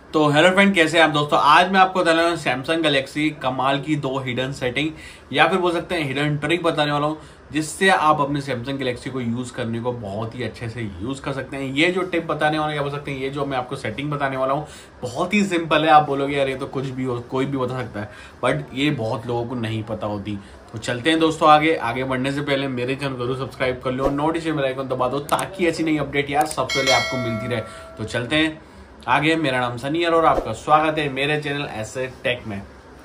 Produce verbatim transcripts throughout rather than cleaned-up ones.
तो hello friend, कैसे हैं आप दोस्तों। आज मैं आपको बताने वाला हूँ सैमसंग गैलेक्सी कमाल की दो हिडन सेटिंग या फिर बोल सकते हैं हिडन ट्रिक बताने वाला हूँ, जिससे आप अपने सैमसंग गैलेक्सी को यूज करने को बहुत ही अच्छे से यूज कर सकते हैं। ये जो टिप बताने वाला या बोल सकते हैं ये जो मैं आपको सेटिंग बताने वाला हूँ बहुत ही सिंपल है। आप बोलोगे यार ये तो कुछ भी हो, कोई भी बता सकता है, बट ये बहुत लोगों को नहीं पता होती। तो चलते हैं दोस्तों आगे आगे बढ़ने से पहले मेरे चैनल जरूर सब्सक्राइब कर लो, नोटिफिकेशन बेल आइकन दबा दो ताकि ऐसी नई अपडेट यार सबसे पहले आपको मिलती रहे। तो चलते हैं आगे। मेरा नाम सनी है और आपका स्वागत है मेरे चैनल ऐसे टेक में।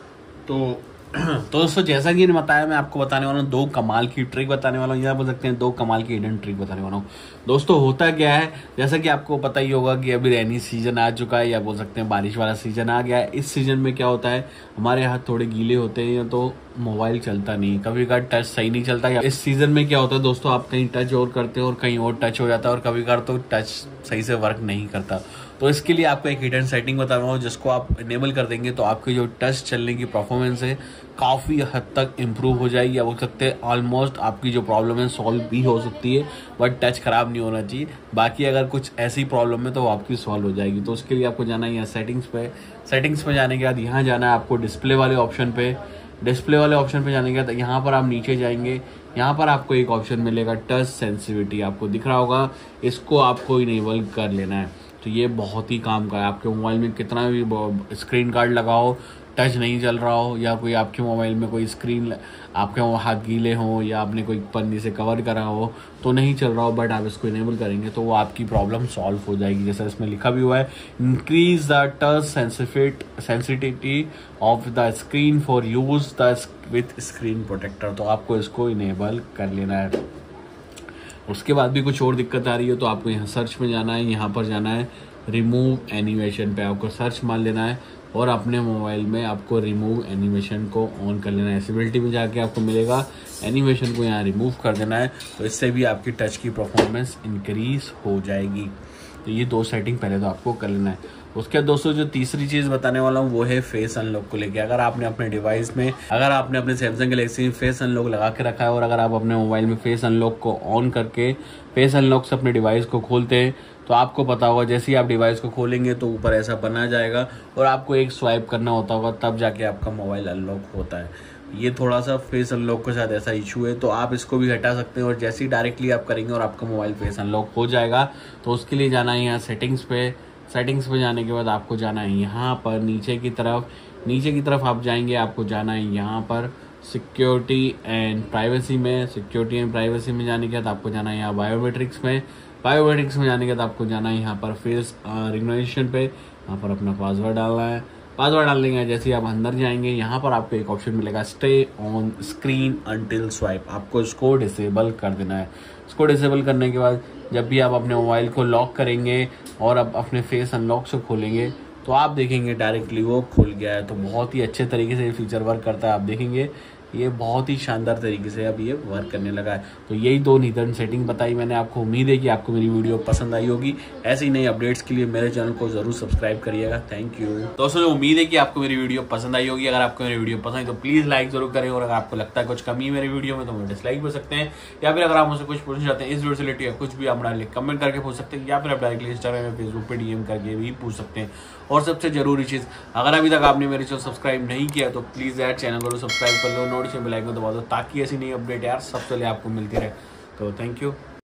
तो तो दोस्तों जैसा कि मैंने बताया, मैं आपको बताने वाला हूँ दो कमाल की ट्रिक बताने वाला हूँ, या बोल सकते हैं दो कमाल की हिडन ट्रिक बताने वाला हूँ। दोस्तों होता क्या है, जैसा कि आपको पता ही होगा कि अभी रेनी सीजन आ चुका है या बोल सकते हैं बारिश वाला सीजन आ गया है। इस सीजन में क्या होता है, हमारे हाथ थोड़े गीले होते हैं या तो मोबाइल चलता नहीं, कभी कभार टच सही नहीं चलता। या इस सीजन में क्या होता है दोस्तों, आप कहीं टच और करते हो और कहीं और टच हो जाता है और कभी कभार तो टच सही से वर्क नहीं करता। तो इसके लिए आपको एक हिडन सेटिंग बता रहा हूँ, जिसको आप इनेबल कर देंगे तो आपकी जो टच चलने की परफॉर्मेंस है काफ़ी हद तक इम्प्रूव हो जाएगी, या बोल सकते हैं ऑलमोस्ट आपकी जो प्रॉब्लम है सॉल्व भी हो सकती है। बट टच खराब नहीं होना चाहिए। बाकी अगर कुछ ऐसी प्रॉब्लम है तो वो आपकी सॉल्व हो जाएगी। तो उसके लिए आपको जाना है यहाँ सेटिंग्स पे। सेटिंग्स पे जाने के बाद यहाँ जाना है आपको डिस्प्ले वाले ऑप्शन पे। डिस्प्ले वाले ऑप्शन पे जाने के बाद यहाँ पर आप नीचे जाएंगे, यहाँ पर आपको एक ऑप्शन मिलेगा टच सेंसिटिविटी, आपको दिख रहा होगा। इसको आपको इनेबल कर लेना है। तो ये बहुत ही काम का है। आपके मोबाइल में कितना भी स्क्रीन गार्ड लगाओ, टच नहीं चल रहा हो, या कोई आपके मोबाइल में कोई स्क्रीन आपके हाथ गीले हो या आपने कोई पन्नी से कवर करा हो तो नहीं चल रहा हो, बट आप इसको इनेबल करेंगे तो वो आपकी प्रॉब्लम सॉल्व हो जाएगी। जैसा इसमें लिखा भी हुआ है, increase the touch sensitivity of the screen for use the with screen protector. तो आपको इसको इनेबल कर लेना है। उसके बाद भी कुछ और दिक्कत आ रही है तो आपको यहाँ सर्च में जाना है, यहाँ पर जाना है रिमूव एनिमेशन पे, आपको सर्च मार लेना है और अपने मोबाइल में आपको रिमूव एनिमेशन को ऑन कर लेना है। एसिबिलिटी में जाके आपको मिलेगा, एनिमेशन को यहाँ रिमूव कर देना है। तो इससे भी आपकी टच की परफॉर्मेंस इंक्रीज हो जाएगी। तो ये दो सेटिंग पहले तो आपको कर लेना है। उसके बाद दोस्तों जो तीसरी चीज बताने वाला हूँ वो है फेस अनलॉक को लेके। अगर आपने अपने डिवाइस में अगर आपने अपने सैमसंग गैलेक्सी में फेस अनलॉक लगा के रखा है और अगर आप अपने मोबाइल में फेस अनलॉक को ऑन करके फेस अनलॉक से अपने डिवाइस को खोलते हैं तो आपको पता होगा जैसे ही आप डिवाइस को खोलेंगे तो ऊपर ऐसा बना जाएगा और आपको एक स्वाइप करना होता होगा, तब जाके आपका मोबाइल अनलॉक होता है। ये थोड़ा सा फेस अनलॉक के साथ ऐसा इशू है, तो आप इसको भी हटा सकते हैं और जैसे ही डायरेक्टली आप करेंगे और आपका मोबाइल फेस अनलॉक हो जाएगा। तो उसके लिए जाना है यहाँ सेटिंग्स पे। सेटिंग्स पे जाने के बाद आपको जाना है यहाँ पर नीचे की तरफ। नीचे की तरफ आप जाएंगे, आपको जाना है यहाँ पर सिक्योरिटी एंड प्राइवेसी में। सिक्योरिटी एंड प्राइवेसी में जाने के बाद आपको जाना है यहाँ बायोमेट्रिक्स में। बायोमेट्रिक्स में जाने के बाद आपको जाना है यहाँ पर फेस रिकग्निशन पे। यहाँ पर अपना पासवर्ड डालना है। पासवर्ड डालने के बाद जैसे ही आप अंदर जाएंगे यहाँ पर आपको एक ऑप्शन मिलेगा stay on screen until swipe. आपको इसको डिसेबल कर देना है। इसको डिसेबल करने के बाद जब भी आप अपने मोबाइल को लॉक करेंगे और आप अपने फेस अनलॉक से खोलेंगे तो आप देखेंगे डायरेक्टली वो खुल गया है। तो बहुत ही अच्छे तरीके से ये फीचर वर्क करता है। आप देखेंगे ये बहुत ही शानदार तरीके से अब ये वर्क करने लगा है। तो यही दो हिडन सेटिंग बताई मैंने आपको। उम्मीद है कि आपको मेरी वीडियो पसंद आई होगी। ऐसी नई अपडेट्स के लिए मेरे चैनल को जरूर सब्सक्राइब करिएगा। थैंक यू दोस्तों। उम्मीद है कि आपको मेरी वीडियो पसंद आई होगी। अगर आपको मेरी वीडियो पसंद है तो प्लीज लाइक जरूर करें, और अगर आपको लगता है कुछ कमी है मेरी वीडियो में तो मुझे डिसलाइक कर सकते हैं, या फिर अगर आप मुझसे कुछ पूछना चाहते हैं इस वीडियो से रिलेटेड या कुछ भी आप कमेंट करके पूछ सकते हैं, या फिर आप डायरेक्टली इंस्टाग्राम या फेसबुक पे डीएम करके भी पूछ सकते हैं। और सबसे जरूरी चीज, अगर अभी तक आपने मेरे चैनल सब्सक्राइब नहीं किया तो प्लीज यार चैनल को सब्सक्राइब कर लो, नोटिफिकेशन बेल आइकन दबा दो ताकि ऐसी नई अपडेट यार सबसे पहले आपको मिलती रहे। तो थैंक यू।